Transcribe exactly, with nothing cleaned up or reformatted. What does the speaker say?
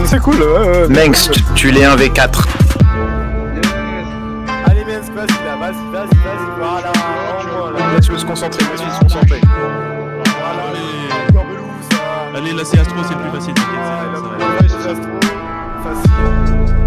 c'est cool. Euh, Mengs, tu, tu l'es un v quatre. Allez, Mengs, vas-y là, vas-y, vas-y, vas-y, voilà. Laisse-le se concentrer, laisse-le se concentrer. Allez, là c'est Astro, c'est le plus facile, t'inquiète. Allez, là, c'est Astro, facile.